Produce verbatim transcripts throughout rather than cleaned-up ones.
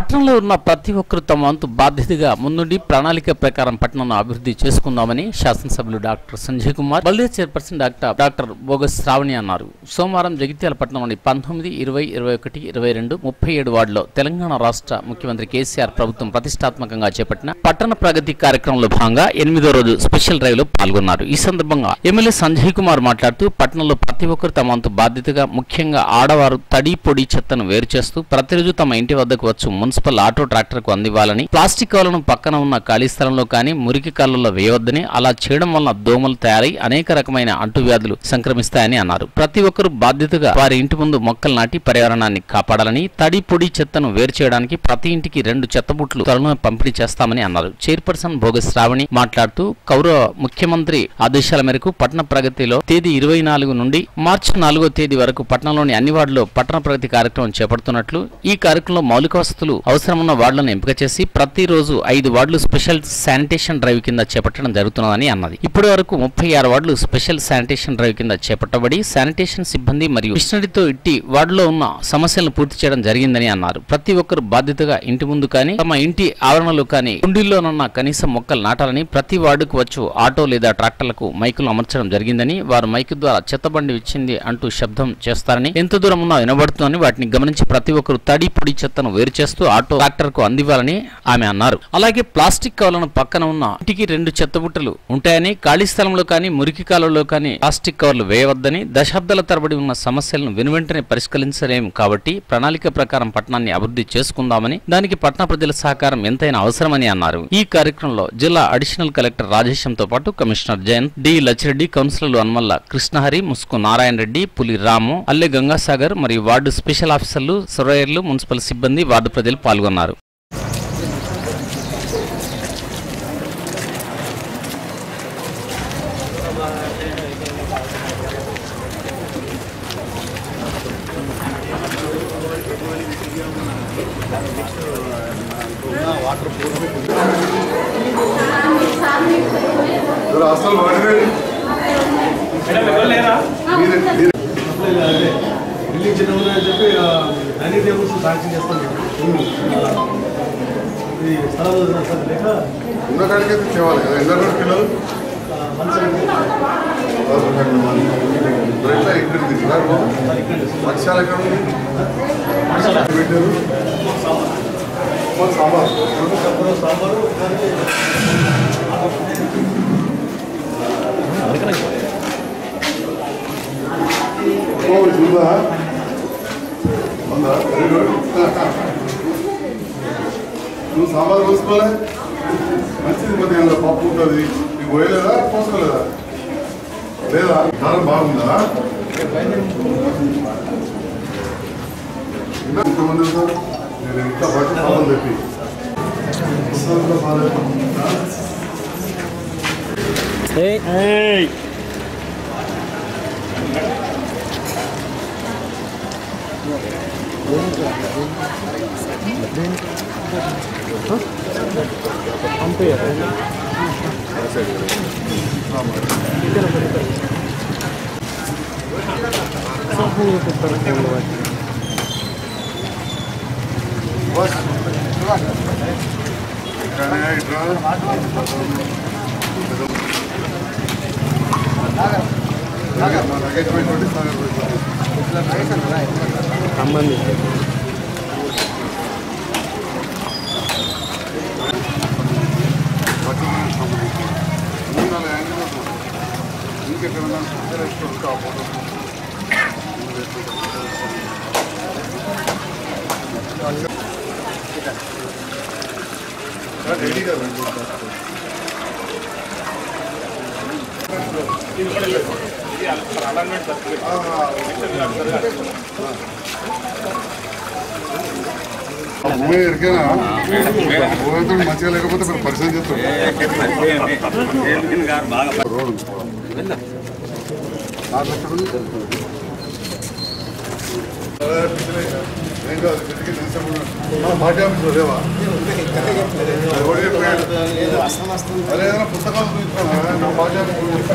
పట్టణంలో ఉన్న ప్రతి ఒక్కరు తమ వంతు బాధ్యతగా ముందుండి ప్రణాళిక ప్రకారం పట్టణాన్ని అభివృద్ధి చేసుకుందామని శాసనసభ్యులు డాక్టర్ సంజయ్ కుమార్, బల్దే చైర్పర్సన్ డాక్టర్ డాక్టర్ బోగస్ శ్రావణి అన్నారు. సోమవారం జగిత్యాల పట్టణంలోని పంతొమ్మిది, ఇరవై, ఇరవై ఒకటి, ఇరవై రెండు, ముప్పై ఏడు వార్డులో తెలంగాణ రాష్ట్ర ముఖ్యమంత్రి కేసీఆర్ ప్రభుత్వం ప్రతిష్టాత్మకంగా చేపట్టిన పట్టణ ప్రగతి కార్యక్రమంలో భాగంగా ఎనిమిదో రోజు స్పెషల్ డ్రైవ్ లో పాల్గొన్నారు. ఈ సందర్భంగా ఎమ్మెల్యే సంజయ్ కుమార్ మాట్లాడుతూ పట్టణంలో ప్రతి ఒక్కరు తమ వంతు బాధ్యతగా ముఖ్యంగా ఆడవారు తడి పొడి చెత్తను వేరు చేస్తూ ప్రతిరోజు తమ ఇంటి వద్దకు వచ్చు మున్సిపల్ ఆటో ట్రాక్టర్ కు అందివ్వాలని, ప్లాస్టిక్ కవర్లను పక్కన ఉన్న ఖాళీ స్థలంలో కానీ మురికి కాలువల్లో వేయవద్దని, అలా చేయడం వలన దోమలు తయారై అనేక రకమైన అంటువ్యాధులు సంక్రమిస్తాయని అన్నారు. ప్రతి ఒక్కరూ బాధ్యతగా వారి ఇంటి ముందు మొక్కలు నాటి పర్యావరణాన్ని కాపాడాలని, తడి పొడి చెత్తను వేరు చేయడానికి ప్రతి ఇంటికి రెండు చెత్తబుట్లు త్వరలో పంపిణీ చేస్తామని అన్నారు. చైర్పర్సన్ బోగస్ శ్రావణి మాట్లాడుతూ గౌరవ ముఖ్యమంత్రి ఆదేశాల మేరకు పట్టణ ప్రగతిలో తేదీ ఇరవై నాలుగు నుండి మార్చి నాలుగో తేదీ వరకు పట్టణంలోని అన్ని వార్డుల్లో పట్టణ ప్రగతి కార్యక్రమం చేపడుతున్నట్లు, ఈ కార్యక్రమంలో మౌలిక వసతులు అవసరమున్న వార్డులను ఎంపిక చేసి ప్రతిరోజు ఐదు వార్డులు స్పెషల్ శానిటేషన్ డ్రైవ్ కింద చేపట్టడం జరుగుతున్నదని అన్నది. ఇప్పటి వరకు ముప్పై ఆరు వార్డులు స్పెషల్ శానిటేషన్ డ్రైవ్ కింద చేపట్టబడి శానిటేషన్ సిబ్బంది మరియు మిషనరీతో ఇట్టి వార్డులో ఉన్న సమస్యలను పూర్తి చేయడం జరిగిందని అన్నారు. ప్రతి ఒక్కరు బాధ్యతగా ఇంటి ముందు కానీ తమ ఇంటి ఆవరణలో కానీ కుండీల్లోనున్న కనీసం మొక్కలు నాటాలని, ప్రతి వార్డుకు వచ్చు ఆటో లేదా ట్రాక్టర్లకు మైకులు అమర్చడం జరిగిందని, వారు మైకు ద్వారా చెత్తబండి ఇచ్చింది అంటూ శబ్దం చేస్తారని, ఎంత దూరం ఉన్నా వినబడుతుందని, వాటిని గమనించి ప్రతి ఒక్కరు తడి పొడి చెత్తను వేరు చేస్తూ ఆటో ట్రాక్టర్ కు అందివ్వాలని ఆమె అన్నారు. అలాగే ప్లాస్టిక్ కవర్లను పక్కన ఉన్న ఇంటికి రెండు చెత్తబుట్టలు ఉంటాయని, ఖాళీ స్థలంలో కానీ మురికి కాలువలో కానీ ప్లాస్టిక్ కవర్లు వేయవద్దని, దశాబ్దాల తరబడి ఉన్న సమస్యలను వెనువెంటనే పరిష్కరించలేము కాబట్టి ప్రణాళిక ప్రకారం పట్టణాన్ని అభివృద్ధి చేసుకుందామని, దానికి పట్టణ ప్రజల సహకారం ఎంతైనా అవసరమని అన్నారు. ఈ కార్యక్రమంలో జిల్లా అడిషనల్ కలెక్టర్ రాజేశంతో పాటు కమిషనర్ జయంత్, డి లచ్చిరెడ్డి, కౌన్సిలర్లు అన్మల్ల కృష్ణహరి, ముసుకు నారాయణ రెడ్డి, పులి రాము, అల్లె గంగాసాగర్ మరియు వార్డు స్పెషల్ ఆఫీసర్లు, సర్వేయర్లు, మున్సిపల్ సిబ్బంది, వార్డు ప్రజలు పాల్గొన్నారు. బిల్డింగ్ చిన్న చెప్పి డైనింగ్ టేబుల్స్ శాంక్షన్ చేస్తాం. ఇది స్థలాలు లేక ఉన్న కాడికి తేవాలి కదా. ఎన్నో పిల్లలు ఇక్కడ తీసుకున్నారు. పక్షాలు ఎక్కడ ఉంది? పెట్టారు సాంబార్ సాంబారు చూదా ఉందా? Very good. నువ్వు సాంబార్ పోసుకోలే, మంచిది. మరి అందులో పప్పు ఉంటుంది, నీకు పోయలేదా? పోసుకోలేదా? లేదా? కారం బాగుందా? ఇంతమంది సార్ నేను ఇంట్లో బట్టి సామాన్ పెట్టి ఇంకెక్కడ రెడీగా భూమి ఎరికేనా? భూమితో మంచిగా లేకపోతే మీరు పరిచయం చేస్తారు. రోడ్ ఏం కాదు. పార్టీ ఆఫీస్లో లేవా? అదే ఏదైనా పుస్తకాలు చూపించుకోనా? పార్టీ ఆఫీస్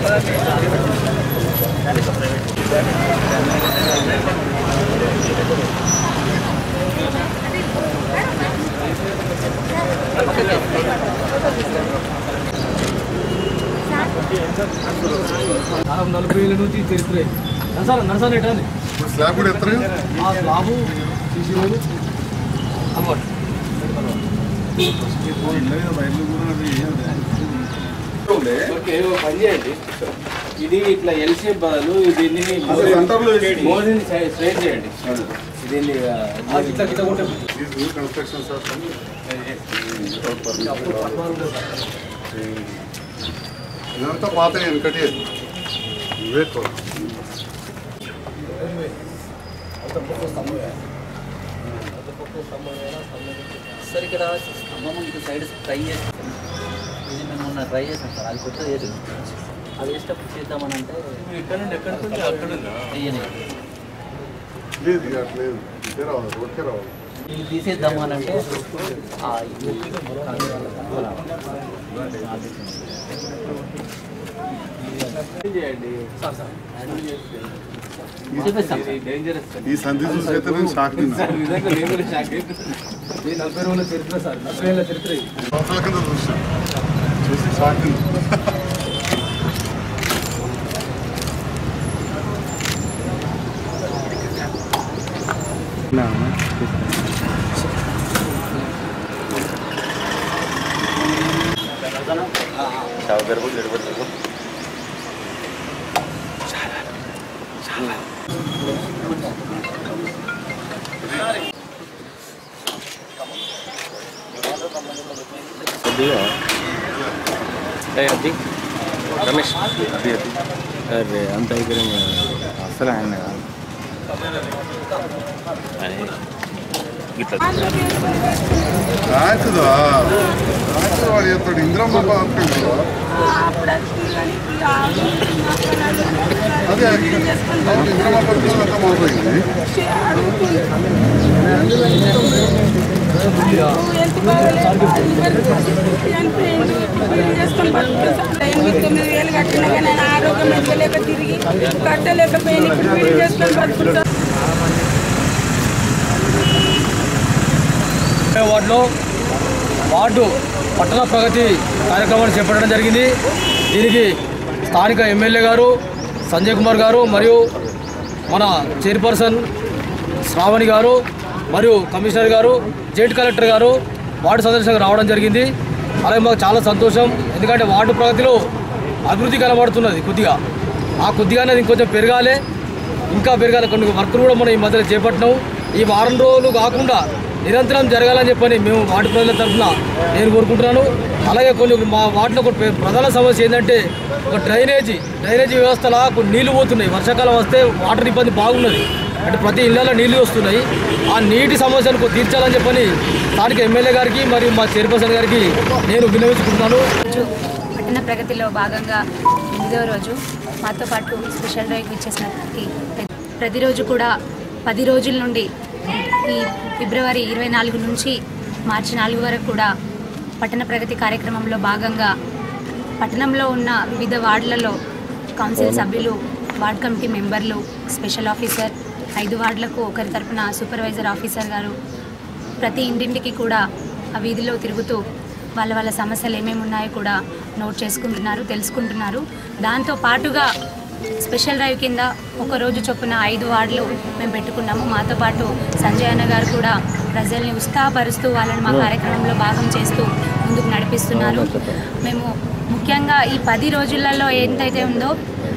నలభై ఏళ్ళ నుంచి చరిత్ర నరసాల నరసాల ఎట్లా స్లాబ్ కూడా ఎత్తరు ఆ స్లాబు సీసీ రోడ్డు అలవాటు పని చేయండి. ఇది ఇట్లా ఎల్ షేప్ బదులు దీన్ని మోడీని స్ట్రైట్ చేయండి. దీన్ని ఇట్లా గిట్ట కొట్టే కన్స్ట్రక్షన్ సార్ ఇదంతా పాత వెనకటి ఇవే సార్ ఇక్కడ స్తంభం ఇటు సైడ్ ట్రై చేస్తాం. ఇది మేము మొన్న ట్రై చేస్తాం సార్. అది కొత్తది లేదు. అది వేసేటప్పుడు చేద్దామని అంటే ఇక్కడ నుండి ఎక్కడికి అక్కడ వెయ్యని లేదు అట్లేదు ఇదే రావాలి రోడ్కే రావాలి ఇది తీసేద్దాము అని అంటే చేయండి. ఈ సంధి చూసైతే నేను షాక్ తిన్నా నిజంగా నేను కూడా షాక్ ఇది నలభై రోజుల చరిత్ర సార్ నలభై ఏళ్ళ చరిత్ర ఇది సంవత్సరాల కింద చూసా చూసి షాక్ తిన్నా రమేష్ అరే అంత అసలు ఆయన రాయచుదా రాయచు వాడు చెప్తాడు ఇంద్రమ్మ బాగుంటుంది అదే ఇంద్రమ్మ పడుతుంది అంతా మారిపోయింది తొమ్మిది వేలు కట్టినా కానీ ఆరోగ్యం ఎక్కలేక తిరిగి కట్టలేకపోయినా పెళ్లి చేసుకొని బతుకుంటా. వార్డులో వార్డు పట్టణ ప్రగతి కార్యక్రమాన్ని చేపట్టడం జరిగింది. దీనికి స్థానిక ఎమ్మెల్యే గారు సంజయ్ కుమార్ గారు మరియు మన చైర్పర్సన్ శ్రావణి గారు మరియు కమిషనర్ గారు జాయింట్ కలెక్టర్ గారు వార్డు సదస్సులకు రావడం జరిగింది. అలాగే మాకు చాలా సంతోషం. ఎందుకంటే వార్డు ప్రగతిలో అభివృద్ధి కనబడుతున్నది కొద్దిగా. ఆ కొద్దిగా అనేది ఇంకొంచెం పెరగాలి, ఇంకా పెరగాలి. కొన్ని వర్కులు కూడా మనం ఈ మధ్యలో చేపట్టినాం. ఈ వారం రోజులు కాకుండా నిరంతరం జరగాలని చెప్పని మేము వార్డు ప్రజల తరఫున నేను కోరుకుంటున్నాను. అలాగే కొన్ని మా వార్డులో ఒక ప్రధాన సమస్య ఏంటంటే ఒక డ్రైనేజీ డ్రైనేజీ వ్యవస్థలో కొన్ని నీళ్లు పోతున్నాయి. వర్షాకాలం వస్తే వాటర్ ఇబ్బంది బాగున్నది. అంటే ప్రతి ఇళ్లలో నీళ్లు వస్తున్నాయి. ఆ నీటి సమస్యను తీర్చాలని చెప్పని స్థానిక ఎమ్మెల్యే గారికి మరియు మా చైర్పర్సన్ గారికి నేను విన్నవించుకుంటున్నాను. పట్టణ ప్రగతిలో భాగంగా ఎనిమిదవ రోజు మాతో పాటు స్పెషల్ డ్రైవ్ ఇచ్చేసినప్పటికీ ప్రతిరోజు కూడా పది రోజుల నుండి ఈ ఫిబ్రవరి ఇరవై నాలుగు నుంచి మార్చి నాలుగు వరకు కూడా పట్టణ ప్రగతి కార్యక్రమంలో భాగంగా పట్టణంలో ఉన్న వివిధ వార్డులలో కౌన్సిల్ సభ్యులు, వార్డ్ కమిటీ మెంబర్లు, స్పెషల్ ఆఫీసర్, ఐదు వార్డులకు ఒకరి తరపున సూపర్వైజర్ ఆఫీసర్ గారు ప్రతి ఇంటింటికి కూడా ఆ వీధిలో తిరుగుతూ వాళ్ళ వాళ్ళ సమస్యలు ఏమేమి ఉన్నాయో కూడా నోట్ చేసుకుంటున్నారు, తెలుసుకుంటున్నారు. దాంతో పాటుగా స్పెషల్ డ్రైవ్ కింద ఒకరోజు చొప్పున ఐదు వార్డులు మేము పెట్టుకున్నాము. మాతో పాటు సంజయ్ అన్న గారు కూడా ప్రజల్ని ఉత్సాహపరుస్తూ వాళ్ళని మా కార్యక్రమంలో భాగం చేస్తూ ముందుకు నడిపిస్తున్నారు. మేము ముఖ్యంగా ఈ పది రోజులలో ఎంతైతే ఉందో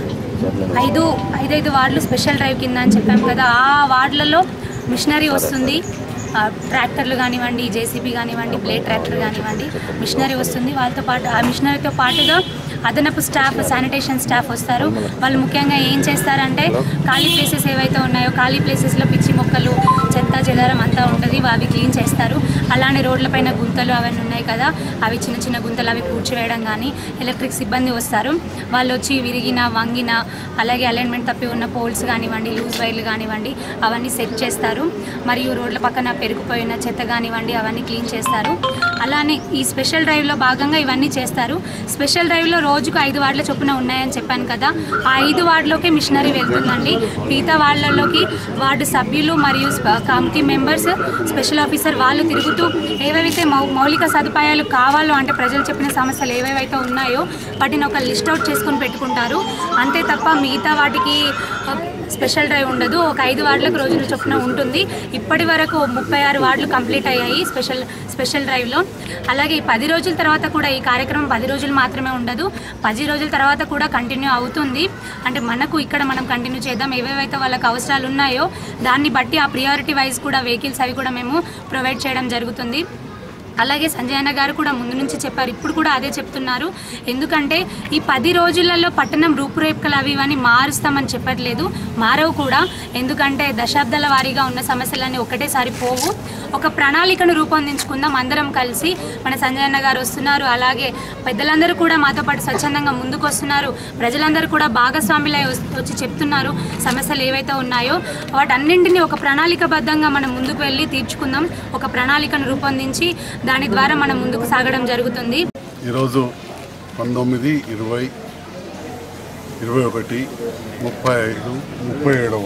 ఐదు ఐదైదు వార్డులు స్పెషల్ డ్రైవ్ కింద అని చెప్పాము కదా, ఆ వార్డులలో మిషనరీ వస్తుంది. ట్రాక్టర్లు కానివ్వండి, జేసీబీ కానివ్వండి, బ్లేడ్ ట్రాక్టర్ కానివ్వండి, మిషనరీ వస్తుంది. వాళ్ళతో పాటు ఆ మిషనరీతో పాటుగా అదనపు స్టాఫ్, శానిటేషన్ స్టాఫ్ వస్తారు. వాళ్ళు ముఖ్యంగా ఏం చేస్తారంటే ఖాళీ ప్లేసెస్ ఏవైతే ఉన్నాయో ఖాళీ ప్లేసెస్లో పిచ్చి మొక్కలు, చెత్త చెదారం అంతా ఉంటుంది, అవి క్లీన్ చేస్తారు. అలానే రోడ్లపైన గుంతలు అవన్నీ ఉన్నాయి కదా, అవి చిన్న చిన్న గుంతలు అవి పూడ్చివేయడం కానీ, ఎలక్ట్రిక్ సిబ్బంది వస్తారు. వాళ్ళు వచ్చి విరిగిన, వంగిన, అలాగే అలైన్మెంట్ తప్పి ఉన్న పోల్స్ కానివ్వండి, లూజ్ వైర్లు కానివ్వండి అవన్నీ సెట్ చేస్తారు. మరియు రోడ్ల పక్కన పెరిగిపోయిన చెత్త కానివ్వండి అవన్నీ క్లీన్ చేస్తారు. అలానే ఈ స్పెషల్ డ్రైవ్లో భాగంగా ఇవన్నీ చేస్తారు. స్పెషల్ డ్రైవ్లో రోజుకు ఐదు వార్డుల చొప్పున ఉన్నాయని చెప్పాను కదా, ఆ ఐదు వార్డులోకి మిషనరీ వెళ్తుందండి. మిగతా వార్డులలోకి వార్డు సభ్యులు మరియు కమిటీ మెంబర్స్, స్పెషల్ ఆఫీసర్ వాళ్ళు తిరుగుతూ ఏవేవైతే మౌ మౌలిక సదుపాయాలు కావాలో అంటే ప్రజలు చెప్పిన సమస్యలు ఏవేవైతే ఉన్నాయో వాటిని ఒక లిస్ట్ అవుట్ చేసుకొని పెట్టుకుంటారు. అంతే తప్ప మిగతా వాటికి స్పెషల్ డ్రైవ్ ఉండదు. ఒక ఐదు వార్డులకు రోజుల చొప్పున ఉంటుంది. ఇప్పటి వరకు ముప్పై ఆరు వార్డులు కంప్లీట్ అయ్యాయి స్పెషల్ స్పెషల్ డ్రైవ్లో. అలాగే పది రోజుల తర్వాత కూడా ఈ కార్యక్రమం పది రోజులు మాత్రమే ఉండదు, పది రోజుల తర్వాత కూడా కంటిన్యూ అవుతుంది. అంటే మనకు ఇక్కడ మనం కంటిన్యూ చేద్దాం. ఏవేవైతే వాళ్ళకి అవసరాలు ఉన్నాయో దాన్ని బట్టి ఆ ప్రియారిటీ వైజ్ కూడా వెహికల్స్ అవి కూడా మేము ప్రొవైడ్ చేయడం జరుగుతుంది. అలాగే సంజయ్ అన్న గారు కూడా ముందు నుంచి చెప్పారు, ఇప్పుడు కూడా అదే చెప్తున్నారు. ఎందుకంటే ఈ పది రోజులలో పట్టణం రూపురేఖలు అవి ఇవన్నీ మారుస్తామని చెప్పట్లేదు, మారవు కూడా. ఎందుకంటే దశాబ్దాల వారీగా ఉన్న సమస్యలన్నీ ఒకటేసారి పోవు. ఒక ప్రణాళికను రూపొందించుకుందాం అందరం కలిసి. మన సంజయ్ అన్న గారు వస్తున్నారు, అలాగే పెద్దలందరూ కూడా మాతో పాటు స్వచ్ఛందంగా ముందుకు వస్తున్నారు. ప్రజలందరూ కూడా భాగస్వాములై వచ్చి చెప్తున్నారు సమస్యలు ఏవైతే ఉన్నాయో వాటన్నింటినీ ఒక ప్రణాళికబద్ధంగా మనం ముందుకు వెళ్ళి తీర్చుకుందాం. ఒక ప్రణాళికను రూపొందించి దాని ద్వారా మనం ముందుకు సాగడం జరుగుతుంది. ఈరోజు పంతొమ్మిది ఇరవై ఇరవై ఒకటి ముప్పై ఐదు ముప్పై ఏడవ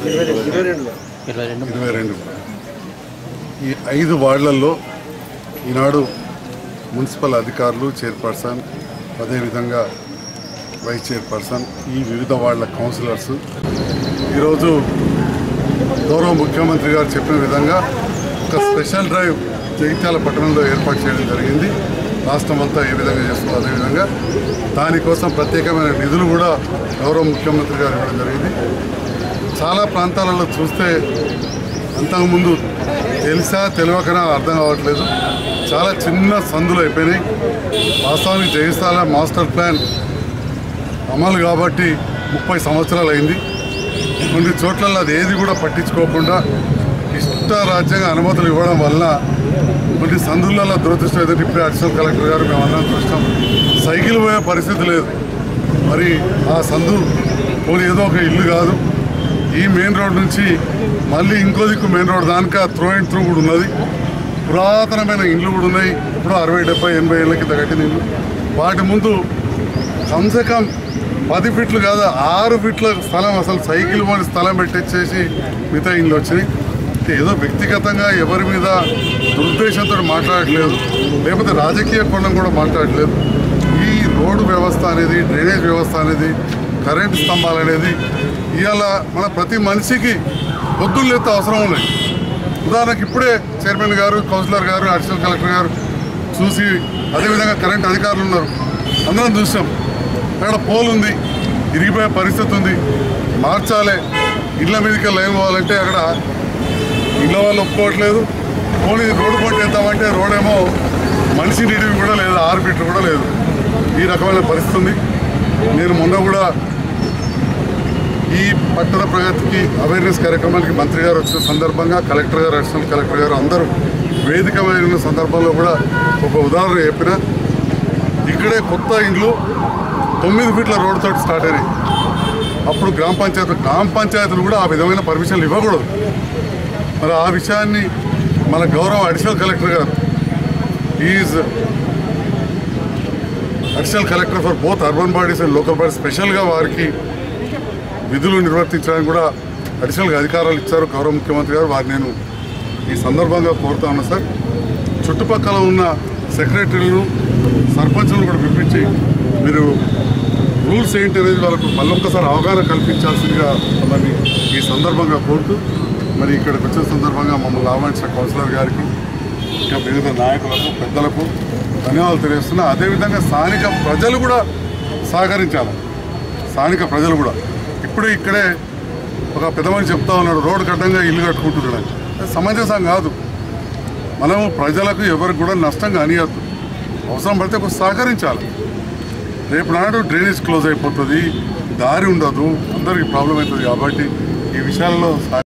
ఇరవై రెండు ఈ ఐదు వార్డులలో ఈనాడు మున్సిపల్ అధికారులు, చైర్పర్సన్, అదేవిధంగా వైస్ చైర్పర్సన్, ఈ వివిధ వార్డుల కౌన్సిలర్స్ ఈరోజు గౌరవ ముఖ్యమంత్రి గారు చెప్పిన విధంగా ఒక స్పెషల్ డ్రైవ్ జగిత్యాల పట్టణంలో ఏర్పాటు చేయడం జరిగింది. రాష్ట్రం అంతా ఏ విధంగా చేస్తుందో అదేవిధంగా దానికోసం ప్రత్యేకమైన నిధులు కూడా గౌరవ ముఖ్యమంత్రి గారు ఇవ్వడం జరిగింది. చాలా ప్రాంతాలలో చూస్తే అంతకుముందు తెలుసా తెలియకనా అర్థం కావట్లేదు, చాలా చిన్న సందులు అయిపోయినాయి. వాస్తవానికి జగిత్యాల మాస్టర్ ప్లాన్ అమలు కాబట్టి ముప్పై సంవత్సరాలు అయింది. కొన్ని చోట్లలో అది ఏది కూడా పట్టించుకోకుండా ఇష్టారాజ్యంగా అనుమతులు ఇవ్వడం వల్ల కొన్ని సందులలో దురదృష్టం ఏదైతే ఇప్పుడే అడిషనల్ కలెక్టర్ గారు మేమందరం చూస్తాం, సైకిల్ పోయే పరిస్థితి లేదు. మరి ఆ సందు పోనీ ఏదో ఒక ఇల్లు కాదు, ఈ మెయిన్ రోడ్ నుంచి మళ్ళీ ఇంకో దిక్కు మెయిన్ రోడ్ దానిక త్రూ అండ్ త్రూ కూడా ఉన్నది. పురాతనమైన ఇండ్లు కూడా ఉన్నాయి, ఇప్పుడు అరవై డెబ్బై ఎనభై ఏళ్ళ కింద కట్టిన ఇల్లు. వాటి ముందు కమ్సే కమ్ పది ఫీట్లు కాదు ఆరు ఫీట్ల స్థలం, అసలు సైకిల్ పోని స్థలం పెట్టించేసి మిగతా ఇండ్లు వచ్చినాయి. ఏదో వ్యక్తిగతంగా ఎవరి మీద దురుద్దేశంతో మాట్లాడట్లేదు, లేకపోతే రాజకీయ కోణం కూడా మాట్లాడట్లేదు. ఈ రోడ్డు వ్యవస్థ అనేది, డ్రైనేజ్ వ్యవస్థ అనేది, కరెంటు స్తంభాలు అనేది ఇవాళ మన ప్రతి మనిషికి పొద్దున్న లేత అవసరం ఉన్నాయి. ఉదాహరణకు ఇప్పుడే చైర్మన్ గారు, కౌన్సిలర్ గారు, అడిషనల్ కలెక్టర్ గారు చూసి, అదేవిధంగా కరెంట్ అధికారులు ఉన్నారు, అందరం చూసాం. అక్కడ పోల్ ఉంది, ఇరిగిపోయే పరిస్థితి ఉంది, మార్చాలి. ఇళ్ళ మీదకి లైన్ పోవాలంటే అక్కడ ఇళ్ళ వాళ్ళు ఒప్పుకోవట్లేదు. పోనీ రోడ్డు పోటీ వేద్దామంటే రోడ్ ఏమో మనిషి నీటివి కూడా లేదు, ఆరు ఫీట్లు కూడా లేదు. ఈ రకమైన పరిస్థితి ఉంది. నేను మొన్న కూడా ఈ పట్టణ ప్రగతికి అవేర్నెస్ కార్యక్రమానికి మంత్రి గారు వచ్చిన సందర్భంగా కలెక్టర్ గారు, అడిషనల్ కలెక్టర్ గారు అందరూ వేదికమైన సందర్భంలో కూడా ఒక ఉదాహరణ చెప్పిన. ఇక్కడే కొత్త ఇండ్లు తొమ్మిది ఫీట్ల రోడ్డుతో స్టార్ట్ అయినాయి. అప్పుడు గ్రామ పంచాయతీ గ్రామ పంచాయతీలు కూడా ఆ విధమైన పర్మిషన్లు ఇవ్వకూడదు. మరి ఆ విషయాన్ని మన గౌరవ అడిషనల్ కలెక్టర్ గారు, is additional collector for both urban bodies and local bodies, స్పెషల్గా వారికి విధులు నిర్వర్తించడానికి కూడా అడిషనల్గా అధికారాలు ఇచ్చారు గౌరవ ముఖ్యమంత్రి గారు. వారిని నేను ఈ సందర్భంగా కోరుతా ఉన్నా సార్, చుట్టుపక్కల ఉన్న సెక్రటరీలను, సర్పంచులను కూడా పిలిపించి మీరు రూల్స్ ఏంటి అనేది వాళ్ళకు మళ్ళొక్కసారి అవగాహన కల్పించాల్సిందిగా మరి ఈ సందర్భంగా కోరుతూ, మరి ఇక్కడికి వచ్చిన సందర్భంగా మమ్మల్ని ఆహ్వానించిన కౌన్సిలర్ గారికి, ఇంకా వివిధ నాయకులకు, పెద్దలకు ధన్యవాదాలు తెలియజేస్తున్నా. అదేవిధంగా స్థానిక ప్రజలు కూడా సహకరించాలి. స్థానిక ప్రజలు కూడా ఇప్పుడే ఇక్కడే ఒక పెద్ద మనిషి చెప్తా ఉన్నాడు, రోడ్డు కట్టంగా ఇల్లు కట్టుకుంటున్నాడు. సమంజసం కాదు. మనము ప్రజలకు ఎవరికి కూడా నష్టంగా అనియద్దు. అవసరం పడితే ఒక సహకరించాలి. రేపు నాడు డ్రైనేజ్ క్లోజ్ అయిపోతుంది, దారి ఉండదు, అందరికీ ప్రాబ్లం అవుతుంది. కాబట్టి ఈ విషయాల్లో